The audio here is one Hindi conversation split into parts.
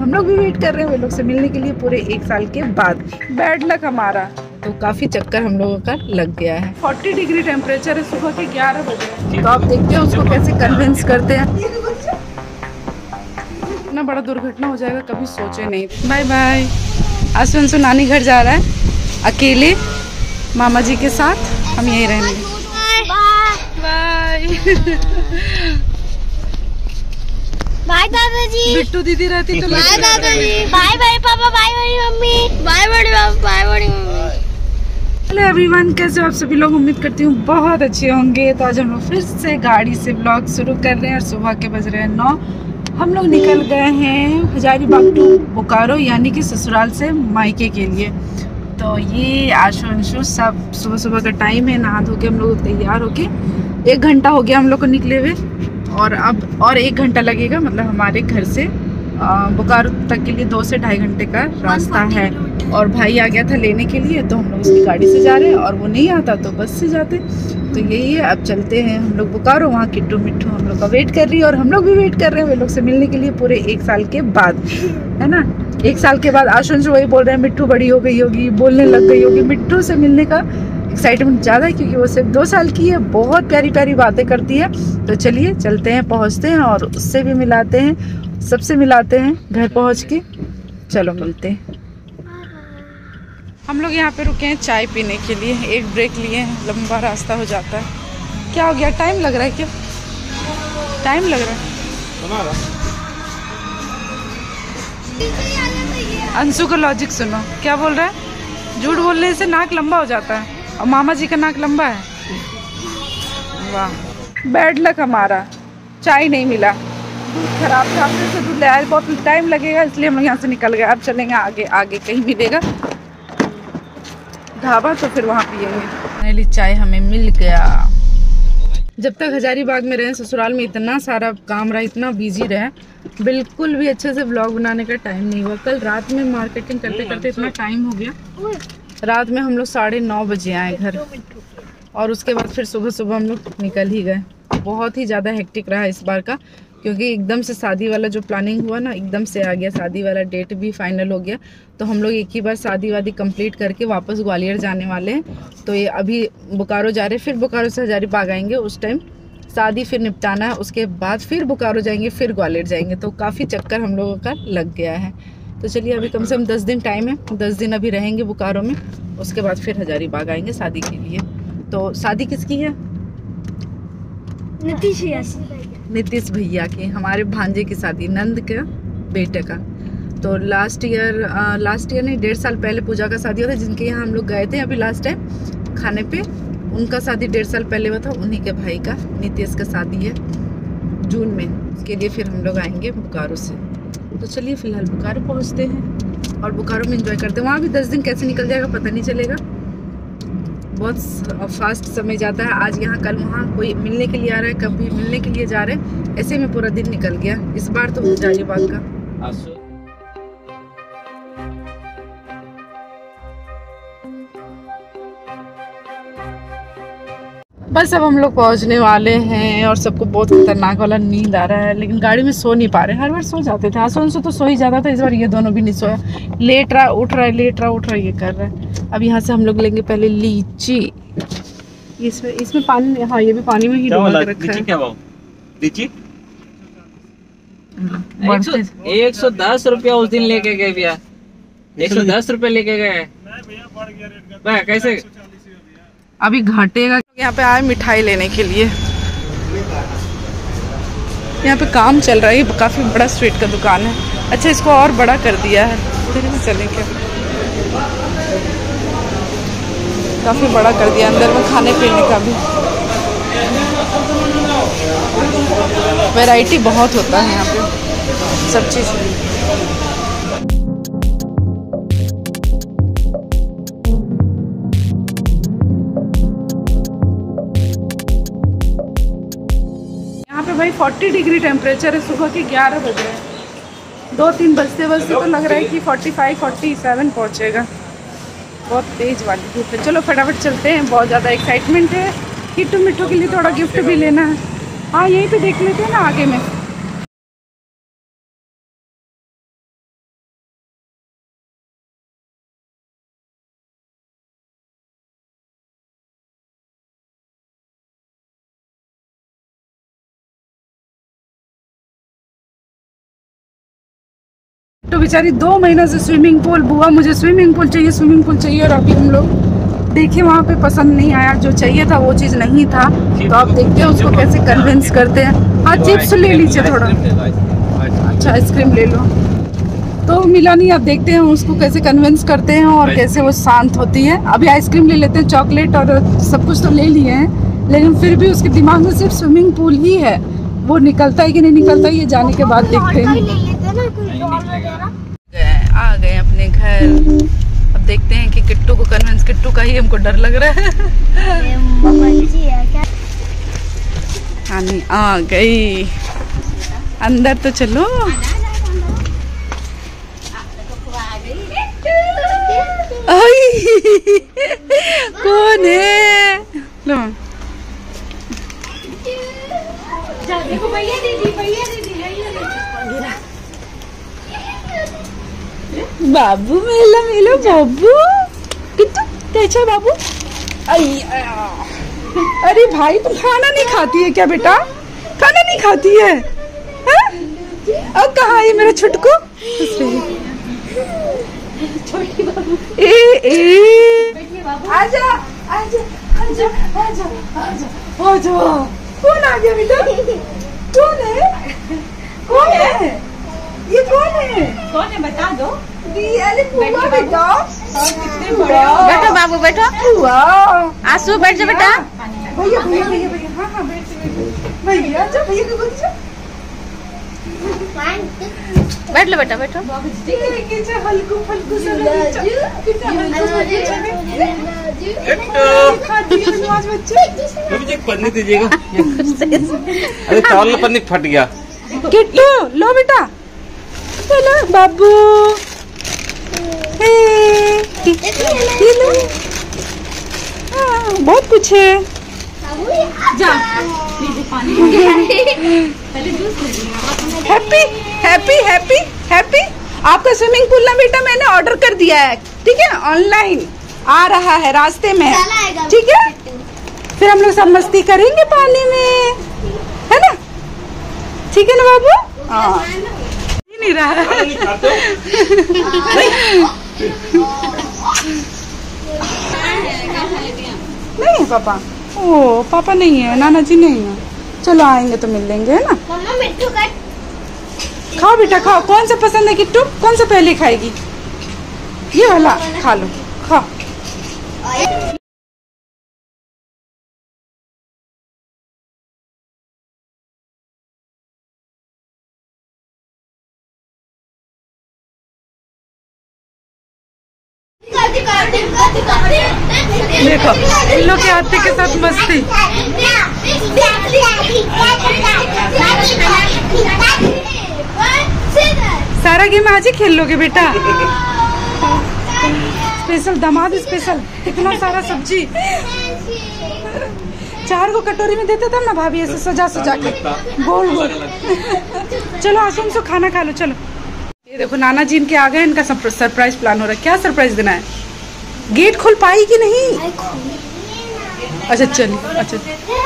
हम लोग भी वेट कर रहे हैं वे लोग से मिलने के लिए पूरे 1 साल के बाद। बैड लक हमारा, तो काफ़ी चक्कर हम लोगों का लग गया है। 40 डिग्री टेम्परेचर है, सुबह के 11 बजे। तो आप देखते हैं उसको कैसे कन्विंस करते हैं। इतना बड़ा दुर्घटना हो जाएगा कभी सोचे नहीं। Bye bye. आसुंसु नानी घर जा रहा है अकेले मामा जी के साथ, हम यहीं रहेंगे। बाय बाय दादाजी। बिट्टू दीदी रहती तो बाय दादाजी। बाय बाय पापा, बाय बड़ी मम्मी, बाय बड़ी पापा, बाय बड़ी मम्मी। हेलो एवरीवन, कैसे हो आप सभी लोग? उम्मीद करती हूँ बहुत अच्छे होंगे। तो आज हम लोग फिर से गाड़ी से ब्लॉग शुरू कर रहे हैं और सुबह के बज रहे हैं 9। हम लोग निकल गए हैं हजारीबाग टू बोकारो, यानी कि ससुराल से मायके के लिए। तो ये आशु अंशु सब सुबह सुबह का टाइम है, नहा धो के हम लोग तैयार होके 1 घंटा हो गया हम लोग को निकले हुए, और अब और 1 घंटा लगेगा। मतलब हमारे घर से बोकारो तक के लिए 2 से ढाई घंटे का रास्ता है। और भाई आ गया था लेने के लिए, तो हम लोग उसकी गाड़ी से जा रहे हैं, और वो नहीं आता तो बस से जाते। तो यही है, अब चलते हैं हम लोग बोकारो। वहाँ किट्टू मिट्टू हम लोग का वेट कर रही है, और हम लोग भी वेट कर रहे हैं वे लोग से मिलने के लिए पूरे 1 साल के बाद, है ना। 1 साल के बाद आशुंश वही बोल रहे हैं, मिट्टू बड़ी हो गई होगी, बोलने लग गई होगी। मिट्टू से मिलने का एक्साइटमेंट ज़्यादा है क्योंकि वो सिर्फ 2 साल की है, बहुत प्यारी प्यारी बातें करती है। तो चलिए चलते हैं, पहुँचते हैं और उससे भी मिलाते हैं, सबसे मिलाते हैं घर पहुँच के। चलो मिलते हैं। हम लोग यहाँ पे रुके हैं चाय पीने के लिए, एक ब्रेक लिए हैं, लंबा रास्ता हो जाता है। क्या हो गया, टाइम लग रहा है क्या? टाइम लग रहा है। अंशु का लॉजिक सुनो, क्या बोल रहा है? झूठ बोलने से नाक लंबा हो जाता है, और मामा जी का नाक लंबा है। वाह, बैड लक हमारा, चाय नहीं मिला, दूध खराब था, फिर से दूध ले आए, बहुत टाइम लगेगा, इसलिए हम लोग यहाँ से निकल गए। अब चलेंगे आगे, आगे कहीं मिलेगा ढाबा, तो फिर वहाँ पियेंगे। पहली चाय हमें मिल गया। जब तक हजारीबाग में रहे, ससुराल में इतना सारा काम रहा, इतना बिजी रहे, बिल्कुल भी अच्छे से व्लॉग बनाने का टाइम नहीं हुआ। कल रात में मार्केटिंग करते करते इतना टाइम हो गया, रात में हम लोग 9:30 बजे आए घर, और उसके बाद फिर सुबह सुबह हम लोग निकल ही गए। बहुत ही ज़्यादा हेक्टिक रहा इस बार का, क्योंकि एकदम से शादी वाला जो प्लानिंग हुआ ना, एकदम से आ गया, शादी वाला डेट भी फाइनल हो गया। तो हम लोग एक ही बार शादी वादी कंप्लीट करके वापस ग्वालियर जाने वाले हैं। तो ये अभी बोकारो जा रहे हैं, फिर बोकारो से हजारीबाग आएंगे, उस टाइम शादी फिर निपटाना है, उसके बाद फिर बोकारो जाएंगे, फिर ग्वालियर जाएंगे। तो काफ़ी चक्कर हम लोगों का लग गया है। तो चलिए, अभी कम से कम 10 दिन टाइम है, 10 दिन अभी रहेंगे बोकारो में, उसके बाद फिर हजारीबाग आएंगे शादी के लिए। तो शादी किसकी है? नीतीश भैया की, हमारे भांजे की शादी, नंद के बेटे का। तो लास्ट ईयर नहीं, 1.5 साल पहले पूजा का शादी हुआ था, जिनके यहाँ हम लोग गए थे अभी लास्ट टाइम खाने पे। उनका शादी 1.5 साल पहले हुआ था, उन्हीं के भाई का, नीतीश का शादी है जून में। उसके लिए फिर हम लोग आएंगे बोकारो से। तो चलिए फिलहाल बोकारो पहुँचते हैं और बोकारो में एंजॉय करते हैं। वहाँ भी 10 दिन कैसे निकल जाएगा पता नहीं चलेगा, बहुत फास्ट समय जाता है। आज यहाँ कल वहाँ, कोई मिलने के लिए आ रहा है, कभी मिलने के लिए जा रहे हैं, ऐसे में पूरा दिन निकल गया इस बार तो हजारीबाग का। बस अब हम लोग पहुँचने वाले हैं, और सबको बहुत खतरनाक वाला नींद आ रहा है, लेकिन गाड़ी में सो नहीं पा रहे। हर बार सो जाते थे, आसुंसु तो सो ही जाता था, इस बार ये दोनों भी नहीं सोया, लेट रहा उठ रहा है, लेट रहा उठ रहा है, ये कर रहा है। अब यहाँ से हम लोग लेंगे पहले लीची। इसमें पानी, हाँ ये भी पानी में ही डुबा के रखा है। क्या भाव लीची? 110 रुपया उस दिन लेके गए भैया, 110 रुपया लेके गए। कैसे अभी घटेगा। यहाँ पे आए मिठाई लेने के लिए, यहाँ पे काम चल रहा है, काफी बड़ा स्वीट का दुकान है। अच्छा, इसको और बड़ा कर दिया है, फिर भी चलेंगे, काफी बड़ा कर दिया, अंदर में खाने पीने का भी वैरायटी बहुत होता है यहाँ पे, सब चीज़। यहाँ पे भाई 40 डिग्री टेम्परेचर है, सुबह के 11 बज रहे हैं, 2-3 बजते बजते तो लग रहा है कि 45-47 पहुँचेगा। बहुत तेज़ वाली धूप है। चलो फटाफट चलते हैं, बहुत ज़्यादा एक्साइटमेंट है। किट्टू मिट्टू के लिए थोड़ा गिफ्ट भी लेना है। हाँ, यहीं पे देख लेते हैं ना आगे में। किट्टू बेचारी 2 महीना से स्विमिंग पूल, बुआ मुझे स्विमिंग पूल चाहिए। और अभी हम लोग देखे वहाँ पे पसंद नहीं आया, जो चाहिए था वो चीज़ नहीं था। तो आप देखते हैं उसको कैसे कन्विंस करते हैं। हाँ चिप्स ले लीजिए थोड़ा, अच्छा आइसक्रीम ले लो। तो मिला नहीं, आप देखते हैं उसको कैसे कन्विंस करते हैं और कैसे वो शांत होती है। अभी आइसक्रीम ले लेते हैं, चॉकलेट और सब कुछ तो ले लिए हैं, लेकिन फिर भी उसके दिमाग में सिर्फ स्विमिंग पूल ही है। वो निकलता है कि नहीं निकलता है ये जाने के बाद देखते हैं। आ गए अपने घर, अब देखते हैं कि किट्टू को कन्विंस, किट्टू का ही हमको डर लग रहा है। हानी आ गई, अंदर तो चलो। कौन है? लो देखो भैया दीदी बाबू मेला मेलो बाबू। किट्टू कैसा बाबू? अरे भाई तुम खाना नहीं खाती है क्या बेटा? खाना नहीं खाती है? अब कहाँ है मेरा छुटकू? छोटी बाबू आजा आजा आजा आजा आजा आजा। कौन आ गया बेटा? कौन है? कौन है ये? कौन है बता दो। बेटा बैठो बाबू बैठो, आंसू बैठ जा बेटा। भैया भैया भैया भैया, हाँ हाँ बैठ भैया, जा भैया को बोल जा। बैठ लो बेटा बैठो। हल्कू फल्कू पन्नी दीजिएगा। अरे चावल पन्नी फट गया। किट्टू लो बेटा, लो बाबू। बहुत कुछ है। जा पानी। Happy happy happy happy. आपका स्विमिंग पूल ना बेटा मैंने ऑर्डर कर दिया है, ठीक है? ऑनलाइन आ रहा है, रास्ते में है, ठीक है? फिर हम लोग सब मस्ती करेंगे पानी में, है ना? ठीक है ना बाबू? हाँ नहीं रहा है। नहीं पापा, ओ पापा नहीं है, नाना जी नहीं है। चलो आएंगे तो मिल लेंगे, है ना? मम्मा मिट्टू का खाओ बेटा खाओ। कौन सा पसंद है किट्टू? कौन सा पहले खाएगी? ये वाला खा लो, खाओ। देखो इन लोग के हाथी के साथ मस्ती। सारा गेम आज ही खेल लोगे बेटा? स्पेशल दामाद स्पेशल, इतना सारा सब्जी 4 को कटोरी में देते तब ना भाभी, ऐसे सजा सजा के गोल गोल। चलो आसुम से खाना खा लो चलो। ये देखो नाना जी इनके आ गए, इनका सरप्राइज प्लान हो रहा है। क्या सरप्राइज देना है? गेट खोल पाई कि नहीं? अच्छा चलिए, अच्छा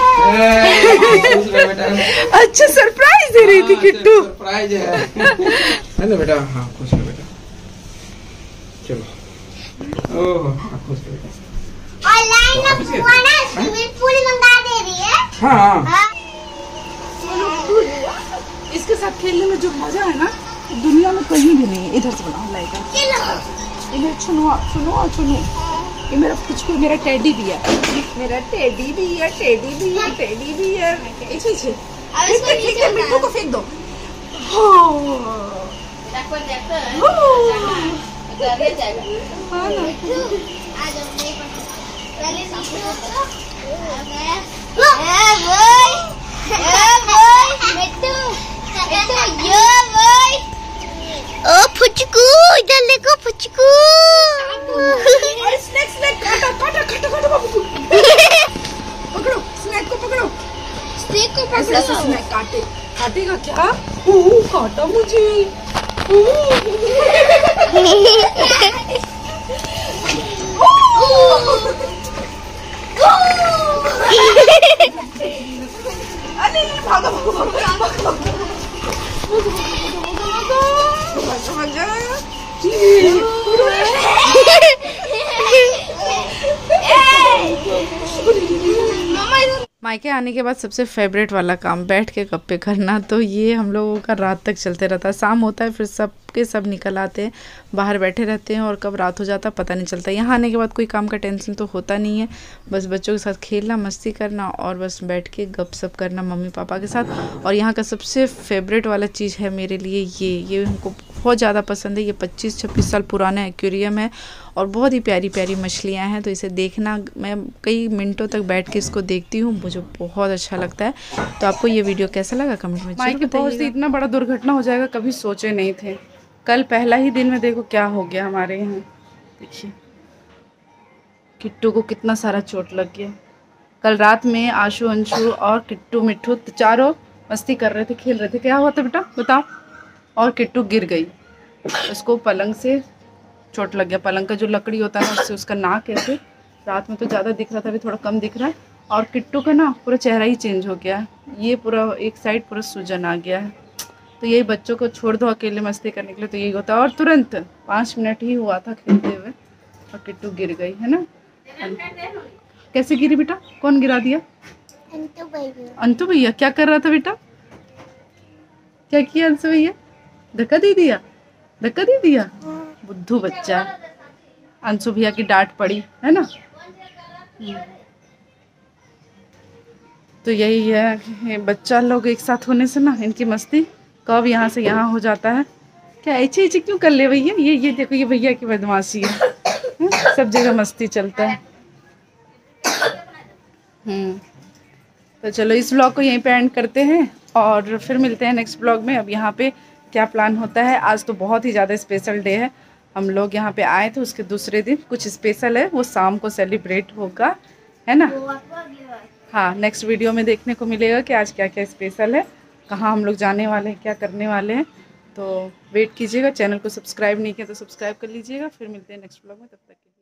अच्छा सरप्राइज दे रही थी किट्टू। सरप्राइज है ना बेटा? हाँ खुश हो बेटा, चलो। ओह खुश हो बेटा। ऑनलाइन स्विमिंग पूल मंगा दे रही है। हाँ इसके साथ खेलने में जो मजा है ना दुनिया में कहीं भी नहीं है। इधर से बनाओ लाइट, इधर सुनो सुनो सुनो। ये मेरा कुछ कोई मेरा टेडी भी है, मेरा टेडी भी है, टेडी भी है, टेडी भी है। ठीक है मिट्टू को फेंक दो। ओ फुचकू इधर देखो फुचकू। स्नैक स्नैक काटा काटा काटा काटा बाबू। पकड़ो स्नैक को, पकड़ो स्नैक को ऐसे ऐसे स्नैक काटे। काटेगा क्या? काटा मुझे। अरे भागो भागो भागो भागो। मायके आने के बाद सबसे फेवरेट वाला काम बैठ के गप्पे करना, तो ये हम लोगों का रात तक चलते रहता है। शाम होता है फिर सब निकल आते हैं, बाहर बैठे रहते हैं और कब रात हो जाता है पता नहीं चलता। यहाँ आने के बाद कोई काम का टेंशन तो होता नहीं है, बस बच्चों के साथ खेलना, मस्ती करना और बस बैठ के गप सप करना मम्मी पापा के साथ। और यहाँ का सबसे फेवरेट वाला चीज़ है मेरे लिए ये हमको बहुत ज़्यादा पसंद है। ये 25-26 साल पुराना एक्वेरियम है और बहुत ही प्यारी प्यारी मछलियाँ हैं, तो इसे देखना, मैं कई मिनटों तक बैठ के इसको देखती हूँ, मुझे बहुत अच्छा लगता है। तो आपको ये वीडियो कैसा लगा कमेंट में जरूर बताइएगा। इतना बड़ा दुर्घटना हो जाएगा कभी सोचे नहीं थे। कल पहला ही दिन में देखो क्या हो गया हमारे यहाँ। देखिए किट्टू को कितना सारा चोट लग गया। कल रात में आशु, अंशु और किट्टू, मिट्टू चारों मस्ती कर रहे थे, खेल रहे थे। क्या हुआ था बेटा बताओ? और किट्टू गिर गई, उसको पलंग से चोट लग गया। पलंग का जो लकड़ी होता है उससे उसका नाक ऐसे, रात में तो ज़्यादा दिख रहा था, अभी थोड़ा कम दिख रहा है। और किट्टू का ना पूरा चेहरा ही चेंज हो गया, ये पूरा एक साइड पूरा सूजन आ गया है। तो यही बच्चों को छोड़ दो अकेले मस्ती करने के लिए तो यही होता है। और तुरंत 5 मिनट ही हुआ था खेलते हुए और किट्टू गिर गई है ना। कैसे गिरी बेटा? कौन गिरा दिया? अंतु भैया। क्या कर रहा था बेटा? क्या किया अंशु भैया? धक्का दे दिया? धक्का दे दिया? बुद्धू बच्चा। अंशु भैया की डांट पड़ी है ना। तो यही है कि बच्चा लोग एक साथ होने से ना इनकी मस्ती कब यहाँ से यहाँ हो जाता है। क्या ऐसे ऐसे क्यों कर ले भैया? ये देखो, ये भैया की बदमाशी है। सब जगह मस्ती चलता है। तो चलो इस ब्लॉग को यहीं पे एंड करते हैं और फिर मिलते हैं नेक्स्ट ब्लॉग में। अब यहाँ पे क्या प्लान होता है, आज तो बहुत ही ज़्यादा स्पेशल डे है। हम लोग यहाँ पे आए थे, उसके दूसरे दिन कुछ स्पेशल है, वो शाम को सेलिब्रेट होगा, है ना। हाँ, नेक्स्ट वीडियो में देखने को मिलेगा कि आज क्या क्या स्पेशल है, कहाँ हम लोग जाने वाले हैं, क्या करने वाले हैं। तो वेट कीजिएगा। चैनल को सब्सक्राइब नहीं किया तो सब्सक्राइब कर लीजिएगा। फिर मिलते हैं नेक्स्ट ब्लॉग में, तब तक के